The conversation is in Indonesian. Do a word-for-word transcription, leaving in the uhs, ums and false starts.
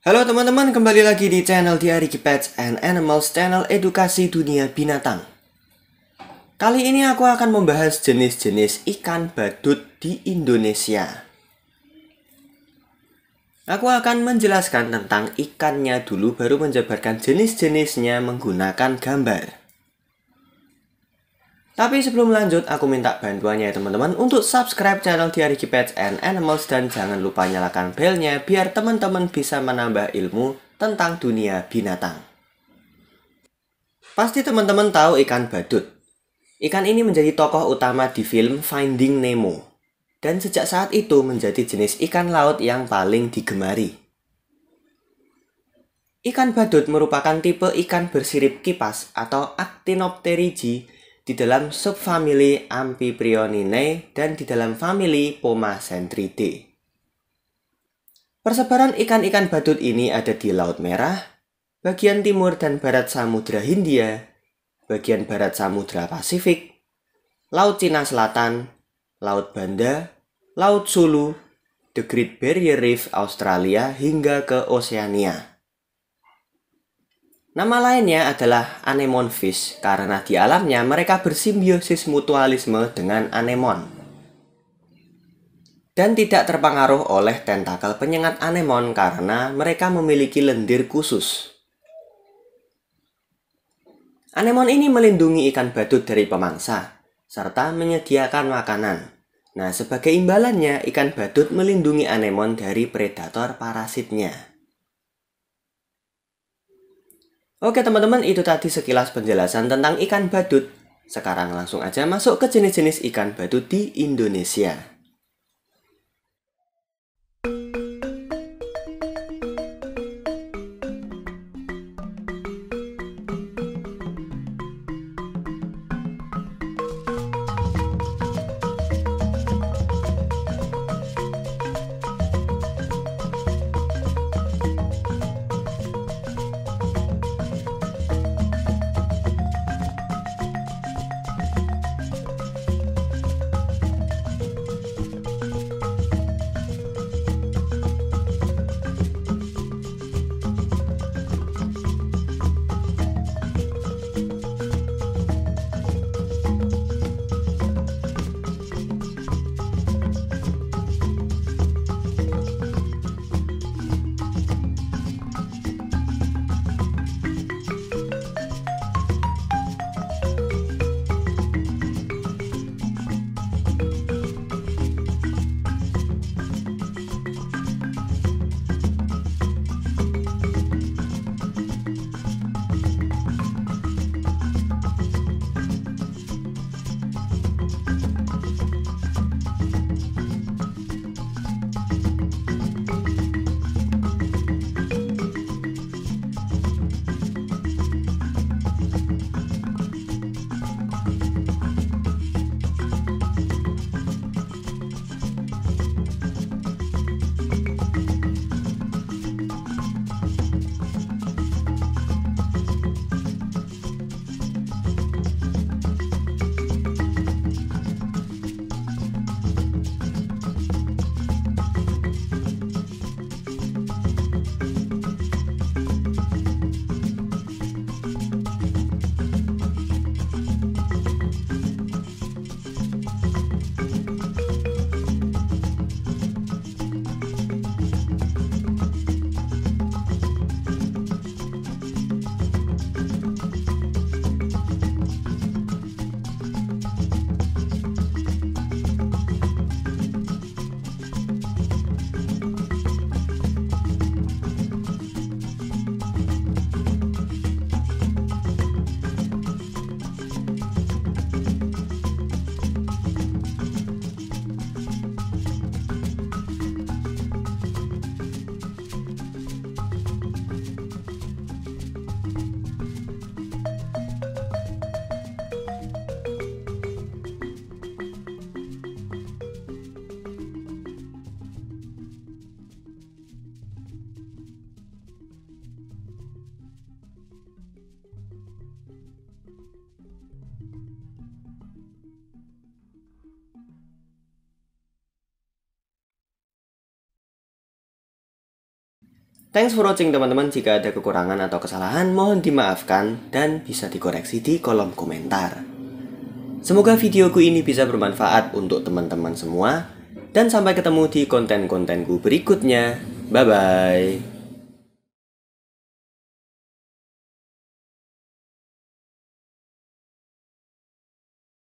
Halo teman-teman, kembali lagi di channel Diary Pets and Animals, channel edukasi dunia binatang. Kali ini aku akan membahas jenis-jenis ikan badut di Indonesia. Aku akan menjelaskan tentang ikannya dulu, baru menjabarkan jenis-jenisnya menggunakan gambar. Tapi sebelum lanjut, aku minta bantuannya ya teman-teman untuk subscribe channel Diary Pets and Animals dan jangan lupa nyalakan belnya biar teman-teman bisa menambah ilmu tentang dunia binatang. Pasti teman-teman tahu ikan badut. Ikan ini menjadi tokoh utama di film Finding Nemo dan sejak saat itu menjadi jenis ikan laut yang paling digemari. Ikan badut merupakan tipe ikan bersirip kipas atau Actinopterygii di dalam subfamili Amphiprionidae dan di dalam famili Pomacentridae. Persebaran ikan-ikan badut ini ada di Laut Merah, bagian timur dan barat Samudra Hindia, bagian barat Samudra Pasifik, Laut Cina Selatan, Laut Banda, Laut Sulu, The Great Barrier Reef Australia hingga ke Oseania. Nama lainnya adalah anemone fish karena di alamnya mereka bersimbiosis mutualisme dengan anemon dan tidak terpengaruh oleh tentakel penyengat anemon karena mereka memiliki lendir khusus. Anemon ini melindungi ikan badut dari pemangsa serta menyediakan makanan. Nah, sebagai imbalannya ikan badut melindungi anemon dari predator parasitnya. Oke teman-teman, itu tadi sekilas penjelasan tentang ikan badut. Sekarang langsung aja masuk ke jenis-jenis ikan badut di Indonesia. Thanks for watching teman-teman. Jika ada kekurangan atau kesalahan mohon dimaafkan dan bisa dikoreksi di kolom komentar. Semoga videoku ini bisa bermanfaat untuk teman-teman semua. Dan sampai ketemu di konten-kontenku berikutnya. Bye-bye.